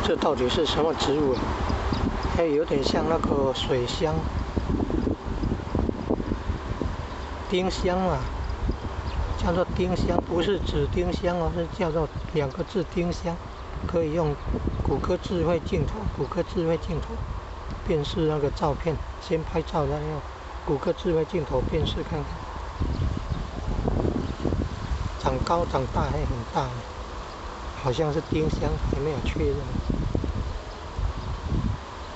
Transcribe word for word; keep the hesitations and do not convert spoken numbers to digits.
这到底是什么植物啊？还有点像那个水香、丁香啊，叫做丁香，不是指丁香哦，是叫做两个字丁香。可以用谷歌智慧镜头，谷歌智慧镜头辨识那个照片，先拍照，再用谷歌智慧镜头辨识看看。长高长大还很大，好像是丁香，还没有确认。